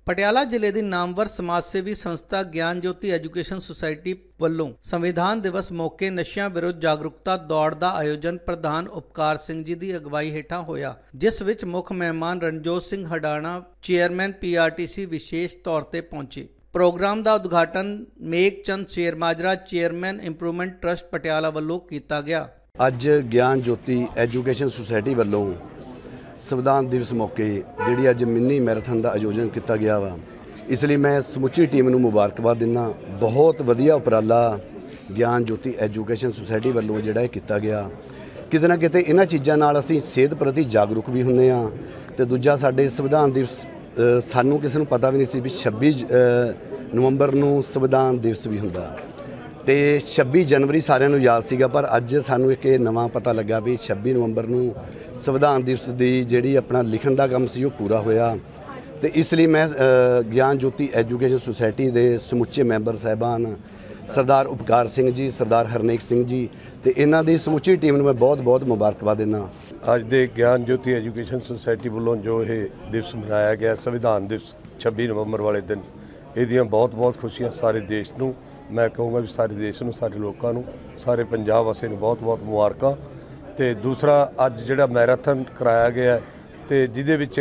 ਪਟਿਆਲਾ ਜ਼ਿਲ੍ਹੇ ਦੀ ਨਾਮਵਰ ਸਮਾਜ ਸੇਵੀ ਸੰਸਥਾ ਗਿਆਨ ਜੋਤੀ ਐਜੂਕੇਸ਼ਨ ਸੁਸਾਇਟੀ ਵੱਲੋਂ ਸੰਵਿਧਾਨ ਦਿਵਸ ਮੌਕੇ ਨਸ਼ਿਆਂ ਵਿਰੁੱਧ ਜਾਗਰੂਕਤਾ ਦੌੜ ਦਾ ਆਯੋਜਨ ਪ੍ਰਧਾਨ ਉਪਕਾਰ ਸਿੰਘ ਜੀ ਦੀ ਅਗਵਾਈ ਹੇਠਾਂ ਹੋਇਆ, ਜਿਸ ਵਿੱਚ ਮੁੱਖ ਮਹਿਮਾਨ ਰਣਜੋਤ ਸਿੰਘ ਹਡਾਣਾ ਚੇਅਰਮੈਨ PRTC ਵਿਸ਼ੇਸ਼ ਤੌਰ ਤੇ ਪਹੁੰਚੇ। प्रोग्राम का उद्घाटन Meghchand Shermajra chairman improvement trust Patiala वालों किया गया। अज ज्ञान ज्योति एजुकेशन सोसायटी वालों संविधान दिवस मौके जी अज मिनी मैराथन का आयोजन किया गया वा, इसलिए मैं समुची टीम को मुबारकबाद दिना। बहुत वधिया उपराला ज्ञान ज्योति एजुकेशन सोसायटी वालों जोड़ा किया गया। किते ना किते इन्हां चीज़ों नाल असीं सेहत प्रति जागरूक भी हुंदे हां ते दूजा साडे संविधान दिवस सानू किसी को पता भी नहीं सी भी 26 नवंबर नूं संविधान दिवस भी हुंदा ते 26 जनवरी सारिਆਂ ਨੂੰ याद सीगा, पर अज सानू एक नवा पता लगा भी 26 नवंबर नूं संविधान दिवस की जिहड़ी अपना लिखण दा काम सी पूरा होया। तो इसलिए मैं ज्ञान ज्योति एजुकेशन सोसायटी के समुचे मैंबर साहबान सरदार उपकार सिंह जी, सरदार हरनेक सिंह जी ते इन्हां दी समुची टीम नूं मैं बहुत बहुत मुबारकबाद दिना। अज दे ज्ञान ज्योति एजुकेशन सोसायटी वालों जो ये दिवस मनाया गया संविधान दिवस 26 नवंबर वाले दिन, ये बहुत बहुत खुशियाँ सारे देश नूं। मैं कहूँगा भी सारे देश नूं, सारे लोगों नूं, सारे पंजाब वासियों नूं बहुत बहुत मुबारकां। ते दूसरा अज जिहड़ा मैराथन कराया गया ते जिहदे विच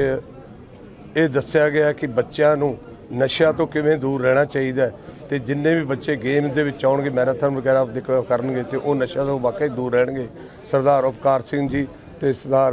ये दस्सिया गया कि बच्चों नूं नशिया तो किवें दूर रहना चाहिए तो जिन्ने भी बच्चे गेम के आउणगे मैराथन वगैरह करनगे तो वो नशिया तो वाकई दूर रहणगे। सरदार उपकार सिंह जी ते सरदार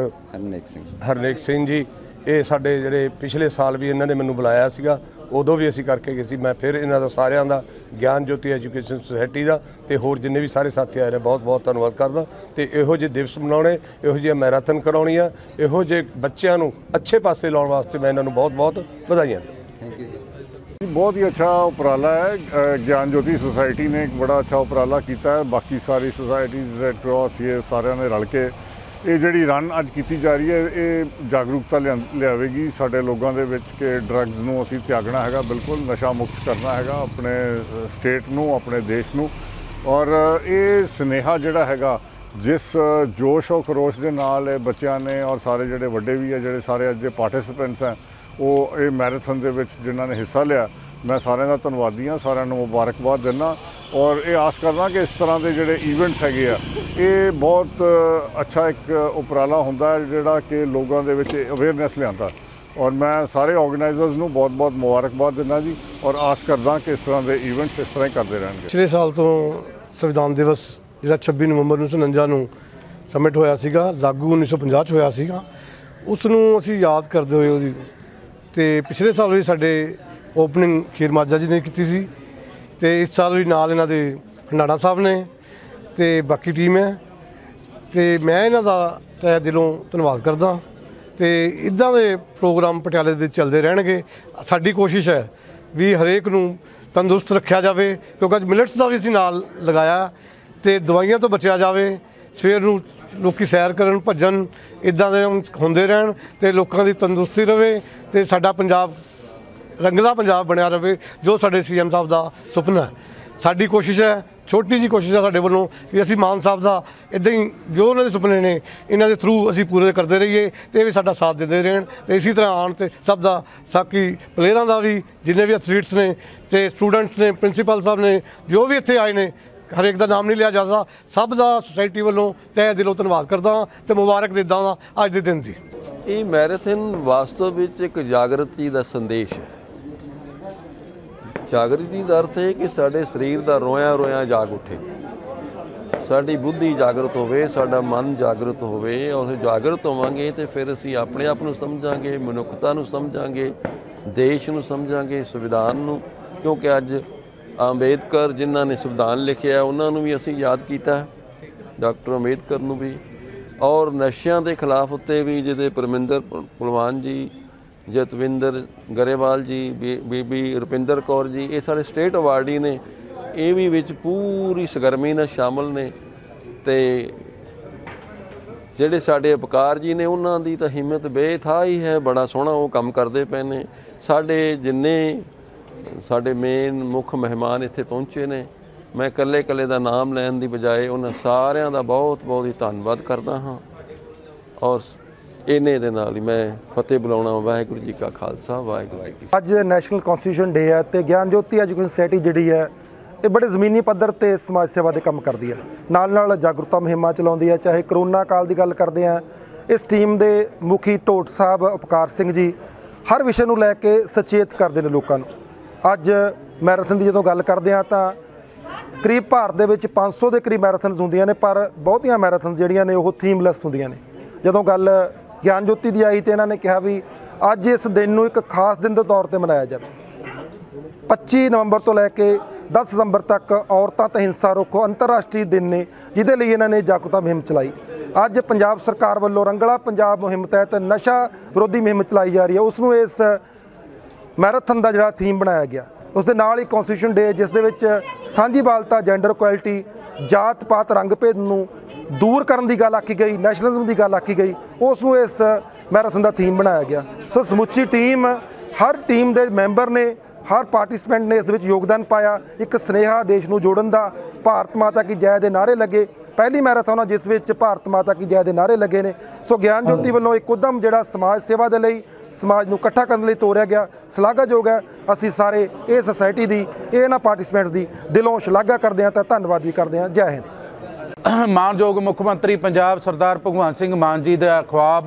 हरनेक सिंह जी ये साडे जिहड़े पिछले साल भी इन्होंने मैनूं बुलाया सीगा, उदों भी असीं करके गए सी। मैं फिर इन्हां दा सारिआं दा ज्ञान ज्योति एजुकेशन सोसायटी का ते होर जिन्ने भी सारे साथी आए ने बहुत बहुत धन्नवाद करदा। ते इहो जिहे दिवस मनाउणे, इहो जिही मैराथन कराउणीआं, इहो जिहे बच्चिआं नूं अच्छे पासे लाउण वास्ते मैं इन्हां नूं बहुत बहुत ਵਧਾਈਆਂ दिंदा। Thank you. बहुत ही अच्छा उपराला है, ज्ञान ज्योति सोसाइटी ने एक बड़ा अच्छा उपराला किया है। बाकी सारी सोसाइटीज़ रेड क्रॉस ये सारे ने रल के ये जी रन अज की जा रही है, ये जागरूकता लियावेगी साडे लोगों के विच कि ड्रग्स नूं असीं त्यागना है, बिल्कुल नशा मुक्त करना है अपने स्टेट नूं, अपने देश नूं। और ये सुनेहा जिहड़ा हैगा जिस जोश और खरोश के नाल बच्चों ने और सारे जिहड़े वड्डे भी है जिहड़े सारे अज पार्टिसिपेंट्स हैं वो ये मैराथन के विच जिन्हां ने हिस्सा लिया, मैं सारे का धन्नवादी हाँ, सारे मुबारकबाद देना। और ये आस करना कि इस तरह के जोड़े ईवेंट्स है ये बहुत अच्छा एक उपराला होंदा है जिहड़ा कि लोगों के अवेयरनैस लिया। और मैं सारे ऑर्गेनाइजर्स नूं बहुत बहुत मुबारकबाद देना जी, और आस करदा कि इस तरह के ईवेंट्स इस तरह ही करते रहेंगे। पिछले साल तो संविधान दिवस जिहड़ा 26 नवंबर 1949 ਨੂੰ सबमिट होया सीगा, लागू 1950 होया सीगा, उस नूं असीं याद करदे होए ਉਹਦੀ ਤੇ पिछले साल भी साडे ओपनिंग शेरमाजरा जी ने की सी ते इस साल भी नाल इन्हां दे हंडाणा साहब ने ते बाकी टीम है ते मैं इन्हां दा तहे दिलों धन्नवाद करदा। ते इदां दे प्रोग्राम पटियाले दे चलदे रहणगे। साडी कोशिश है भी हरेक नूं तंदुरुस्त रखिया जावे, क्योंकि अज मिलट्स का भी असीं नाल लगाया ते दवाइयां तो बचिया जावे, सवेर नूं लोकी सैर करन भजन इदां दे हुंदे रहण ते लोकां दी तंदुरुस्ती रहे ते साडा पंजाब रंगला पंजाब बनया रहे जो साडे CM साहब का सुपना है। साडी कोशिश है, छोटी जी कोशिश है साडे वल्लों कि असीं मान साहब का इदां ही जो उन्हां दे सुपने ने इन्हां दे थ्रू असीं पूरे करते रहिए ते भी साडा साथ देंदे रहण ते इसी तरह आउण ते सब दा साकी प्लेयरां दा भी जिन्ने भी एथलीट्स ने ते स्टूडेंट्स ने प्रिंसीपल साहब ने जो भी इत्थे आए ने हरेक का नाम नहीं लिया जा सकता, सब का सोसाइटी वालों तह दिलों धन्नवाद करदा तो मुबारक दिंदा हाँ अज के दिन की। ये मैराथन वास्तव में एक जागृति का संदेश है। जागृति का अर्थ है कि साढ़े शरीर का रोया रोया जाग उठे, साड़ी बुद्धि जागृत होवे, साडा मन जागृत होवे। और जागृत होवांगे तो फिर असीं अपने आप नूं समझांगे, मनुखता नूं समझांगे, देश नूं समझांगे, संविधान नूं। क्योंकि अज अंबेडकर जिन्हां ने संविधान लिखिया उन्होंने भी असीं याद किया, डॉक्टर अंबेडकर नूं भी। और नशियां के खिलाफ उत्ते भी जिहदे परमिंदर पहलवान जी, जतविंदर गरेवाल जी, बीबी रुपिंदर कौर जी, ये सारे स्टेट अवार्डी ने, ये भी विच पूरी सरगर्मी नाल शामिल ने। ते जिहड़े साडे उपकार जी ने उन्हां दी तां हिम्मत बेथा ही है, बड़ा सोहना वो काम करते पे ने। साडे जिन्ने साडे मेन मुख मेहमान इत्थे पहुँचे ने, मैं कल्ले कल्ले दा नाम लैण दी बजाए उन्हां सारिआं दा बहुत बहुत ही धन्नवाद करदा हाँ। और ਇਹਨੇ ਦੇ ਨਾਲ ਹੀ ਮੈਂ ਫਤਿਹ ਬੁਲਾਉਣਾ। ਵਾਹਿਗੁਰੂ ਜੀ ਕਾ ਖਾਲਸਾ, ਵਾਹਿਗੁਰੂ ਜੀ ਕੀ ਅੱਜ ਨੈਸ਼ਨਲ ਕਨਸਟੀਟਿਊਸ਼ਨ ਡੇ ਹੈ ਤੇ ਗਿਆਨ ਜੋਤੀ ਐਜੂਕੇਸ਼ਨ ਸੁਸਾਇਟੀ ਜਿਹੜੀ ਹੈ ਇਹ ਬੜੇ ਜ਼ਮੀਨੀ ਪੱਧਰ ਤੇ ਸਮਾਜ ਸੇਵਾ ਦੇ ਕੰਮ ਕਰਦੀ ਹੈ, ਨਾਲ ਜਾਗਰੂਕਤਾ ਮੁਹਿੰਮਾਂ ਚਲਾਉਂਦੀ ਹੈ। ਚਾਹੇ ਕਰੋਨਾ ਕਾਲ ਦੀ ਗੱਲ ਕਰਦੇ ਹਾਂ, ਇਸ ਟੀਮ ਦੇ ਮੁਖੀ ਢੋਟ ਸਾਹਿਬ ਉਪਕਾਰ ਸਿੰਘ ਜੀ ਹਰ ਵਿਸ਼ੇ ਨੂੰ ਲੈ ਕੇ ਸੁਚੇਤ ਕਰਦੇ ਨੇ ਲੋਕਾਂ ਨੂੰ। ਅੱਜ ਮੈਰਾਥਨ ਦੀ ਜਦੋਂ ਗੱਲ ਕਰਦੇ ਹਾਂ ਤਾਂ ਕਰੀਬ ਭਾਰਤ ਦੇ ਵਿੱਚ 500 ਦੇ ਕਰੀਬ ਮੈਰਾਥਨਸ ਹੁੰਦੀਆਂ ਨੇ, ਪਰ ਬਹੁਤੀਆਂ ਮੈਰਾਥਨਸ ਜਿਹੜੀਆਂ ਨੇ ਉਹ ਥੀਮਲੈਸ ਹੁੰਦੀਆਂ ਨੇ। ਜਦੋਂ ਗੱਲ ਗਿਆਨ ਜੋਤੀ ਦੀ ਆਈ ਤੇ ਇਹਨਾਂ ਨੇ ਕਿਹਾ ਵੀ ਅੱਜ ਇਸ ਦਿਨ ਨੂੰ ਇੱਕ ਖਾਸ ਦਿਨ ਦੇ ਤੌਰ ਤੇ ਮਨਾਇਆ ਜਾਵੇ। 25 ਨਵੰਬਰ ਤੋਂ ਲੈ ਕੇ 10 ਦਸੰਬਰ ਤੱਕ ਔਰਤਾਂ ਤੇ ਹਿੰਸਾ ਰੋਕੋ ਅੰਤਰਰਾਸ਼ਟਰੀ ਦਿਨ ਨੇ, ਜਿਹਦੇ ਲਈ ਇਹਨਾਂ ਨੇ ਜਾਗਰੂਕਤਾ ਮੁਹਿੰਮ ਚਲਾਈ। ਅੱਜ ਪੰਜਾਬ ਸਰਕਾਰ ਵੱਲੋਂ ਰੰਗਲਾ ਪੰਜਾਬ ਮੁਹਿੰਮ ਤਹਿਤ ਨਸ਼ਾ ਵਿਰੋਧੀ ਮੁਹਿੰਮ ਚਲਾਈ ਜਾ ਰਹੀ ਹੈ, ਉਸ ਨੂੰ ਇਸ ਮੈਰਾਥਨ ਦਾ ਜਿਹੜਾ ਥੀਮ ਬਣਾਇਆ ਗਿਆ। ਉਸ ਦੇ ਨਾਲ ਹੀ ਕਨਸਟੀਟਿਊਸ਼ਨ ਡੇ ਜਿਸ ਦੇ ਵਿੱਚ ਸਾਂਝੀਵਾਲਤਾ, ਜੈਂਡਰ ਇਕੁਐਲਿਟੀ, ਜਾਤ ਪਾਤ ਰੰਗ ਭੇਦ ਨੂੰ ਦੂਰ ਕਰਨ ਦੀ ਗੱਲ ਆਖੀ ਗਈ, ਨੈਸ਼ਨਲਿਜ਼ਮ ਦੀ ਗੱਲ ਆਖੀ ਗਈ, ਉਸ ਨੂੰ ਇਸ ਮੈਰਾਥਨ ਦਾ ਥੀਮ ਬਣਾਇਆ ਗਿਆ। ਸੋ ਸਮੁੱਚੀ ਟੀਮ, ਹਰ ਟੀਮ ਦੇ ਮੈਂਬਰ ਨੇ, ਹਰ ਪਾਰਟਿਸਪੈਂਟ ਨੇ ਇਸ ਦੇ ਵਿੱਚ ਯੋਗਦਾਨ ਪਾਇਆ। ਇੱਕ ਸੁਨੇਹਾ ਦੇਸ਼ ਨੂੰ ਜੋੜਨ ਦਾ, ਭਾਰਤ ਮਾਤਾ ਕੀ ਜੈ ਦੇ ਨਾਅਰੇ ਲੱਗੇ। ਪਹਿਲੀ ਮੈਰਾਥਨ ਆ ਜਿਸ ਵਿੱਚ ਭਾਰਤ ਮਾਤਾ ਕੀ ਜੈ ਦੇ ਨਾਅਰੇ ਲੱਗੇ ਨੇ। ਸੋ ਗਿਆਨ ਜੋਤੀ ਵੱਲੋਂ ਇੱਕ ਉਦਮ ਜਿਹੜਾ ਸਮਾਜ ਸੇਵਾ ਦੇ ਲਈ, ਸਮਾਜ ਨੂੰ ਇਕੱਠਾ ਕਰਨ ਲਈ ਤੋਰਿਆ ਗਿਆ, ਸ਼ਲਾਘਾਯੋਗ ਹੈ। ਅਸੀਂ ਸਾਰੇ ਇਹ ਸੁਸਾਇਟੀ ਦੀ, ਇਹਨਾਂ ਪਾਰਟਿਸਪੈਂਟਸ ਦੀ ਦਿਲੋਂ ਸ਼ਲਾਘਾ ਕਰਦੇ ਹਾਂ ਤਾਂ ਧੰਨਵਾਦ ਵੀ ਕਰਦੇ ਹਾਂ। ਜੈ ਹਿੰਦ। ਮਾਨਯੋਗ ਮੁੱਖ ਮੰਤਰੀ ਪੰਜਾਬ ਸਰਦਾਰ ਭਗਵੰਤ ਸਿੰਘ ਮਾਨ ਜੀ ਦਾ ਖੁਆਬ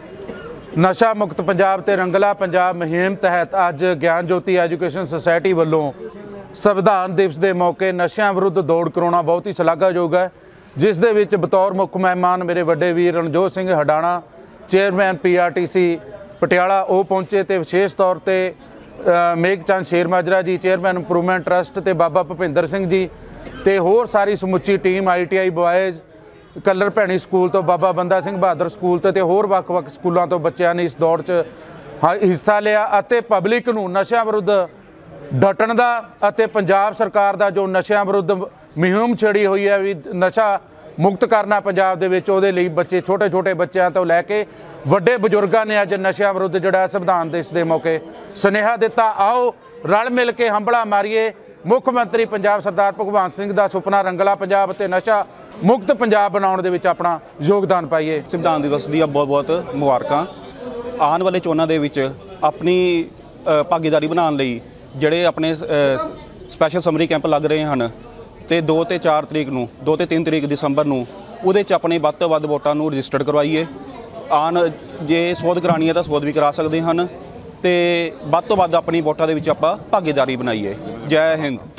ਨਸ਼ਾ ਮੁਕਤ ਪੰਜਾਬ ਤੇ ਰੰਗਲਾ ਪੰਜਾਬ ਮੁਹਿੰਮ ਤਹਿਤ ਅੱਜ ਗਿਆਨ ਜੋਤੀ ਐਜੂਕੇਸ਼ਨ ਸੁਸਾਇਟੀ ਵੱਲੋਂ ਸੰਵਿਧਾਨ ਦਿਵਸ ਦੇ ਮੌਕੇ ਨਸ਼ਿਆਂ ਵਿਰੁੱਧ ਦੌੜ ਕਰਾਉਣਾ ਬਹੁਤ ਹੀ ਸ਼ਲਾਘਾਯੋਗ ਹੈ, ਜਿਸ ਦੇ ਵਿੱਚ ਬਤੌਰ ਮੁੱਖ ਮਹਿਮਾਨ ਮੇਰੇ ਵੱਡੇ ਵੀਰ ਰਣਜੋਤ ਸਿੰਘ ਹਡਾਣਾ, ਚੇਅਰਮੈਨ PRTC ਪਟਿਆਲਾ, ਉਹ ਪਹੁੰਚੇ ਤੇ ਵਿਸ਼ੇਸ਼ ਤੌਰ ਤੇ ਮੇਘਚੰਦ ਸ਼ੇਰਮਾਜਰਾ ਜੀ, ਚੇਅਰਮੈਨ ਇੰਪਰੂਵਮੈਂਟ ਟਰਸਟ, ਤੇ ਬਾਬਾ ਭੁਪਿੰਦਰ ਸਿੰਘ ਜੀ ਤੇ ਹੋਰ ਸਾਰੀ ਸਮੁੱਚੀ team, ITI boys, Kalar Bhaini school ਤੋਂ, ਬਾਬਾ ਬੰਦਾ ਸਿੰਘ ਬਹਾਦਰ ਸਕੂਲ ਤੋਂ ਤੇ ਹੋਰ ਵੱਖ-ਵੱਖ ਸਕੂਲਾਂ ਤੋਂ ਬੱਚਿਆਂ ਨੇ ਇਸ ਦੌੜ 'ਚ ਹਿੱਸਾ ਲਿਆ ਅਤੇ ਪਬਲਿਕ ਨੂੰ ਨਸ਼ਿਆਂ ਵਿਰੁੱਧ ਡਟਣ ਦਾ ਅਤੇ ਪੰਜਾਬ ਸਰਕਾਰ ਦਾ ਜੋ ਨਸ਼ਿਆਂ ਵਿਰੁੱਧ ਮੁਹਿੰਮ ਛੇੜੀ ਹੋਈ ਹੈ ਵੀ ਨਸ਼ਾ ਮੁਕਤ ਕਰਨਾ ਪੰਜਾਬ ਦੇ ਵਿੱਚ, ਉਹਦੇ ਲਈ ਬੱਚੇ, ਛੋਟੇ ਬੱਚਿਆਂ ਤੋਂ ਲੈ ਕੇ ਵੱਡੇ ਬਜ਼ੁਰਗਾਂ ਨੇ ਅੱਜ ਨਸ਼ਿਆਂ ਵਿਰੁੱਧ ਜਿਹੜਾ ਸੰਵਿਧਾਨ ਦਿਵਸ ਦੇ ਮੌਕੇ ਸੁਨੇਹਾ ਦਿੱਤਾ। ਆਓ ਰਲ ਮਿਲ ਕੇ ਹੰਭਲਾ ਮਾਰੀਏ। ਮੁੱਖ ਮੰਤਰੀ ਪੰਜਾਬ ਸਰਦਾਰ ਭਗਵੰਤ ਸਿੰਘ ਦਾ ਸੁਪਨਾ ਰੰਗਲਾ ਪੰਜਾਬ ਅਤੇ ਨਸ਼ਾ ਮੁਕਤ ਪੰਜਾਬ ਬਣਾਉਣ ਦੇ ਵਿੱਚ ਆਪਣਾ ਯੋਗਦਾਨ ਪਾਈਏ। ਸੰਵਿਧਾਨ ਦਿਵਸ ਦੀਆਂ ਬਹੁਤ ਮੁਬਾਰਕਾਂ। ਆਉਣ ਵਾਲੇ ਚੋਣਾਂ ਦੇ ਵਿੱਚ ਆਪਣੀ ਭਾਗੀਦਾਰੀ ਬਣਾਉਣ ਲਈ ਜਿਹੜੇ ਆਪਣੇ ਸਪੈਸ਼ਲ ਸਮਰੀ ਕੈਂਪ ਲੱਗ ਰਹੇ ਹਨ ਤੇ 2 ਤੇ 4 ਤਰੀਕ ਨੂੰ, 2 ਤੇ 3 ਤਰੀਕ ਦਸੰਬਰ ਨੂੰ ਉਹਦੇ 'ਚ ਆਪਣੇ ਵੱਧ ਤੋਂ ਵੱਧ ਵੋਟਾਂ ਨੂੰ ਰਜਿਸਟਰਡ ਕਰਵਾਈਏ। ਜੇ ਸੋਧ ਕਰਾਉਣੀ ਹੈ ਤਾਂ ਸੋਧ ਵੀ ਕਰਾ ਸਕਦੇ ਹਨ ਤੇ ਵੱਧ ਤੋਂ ਵੱਧ ਆਪਣੀ ਵੋਟਾਂ ਦੇ ਵਿੱਚ ਆਪਾਂ ਭਾਗੀਦਾਰੀ ਬਣਾਈਏ। ਜੈ ਹਿੰਦ।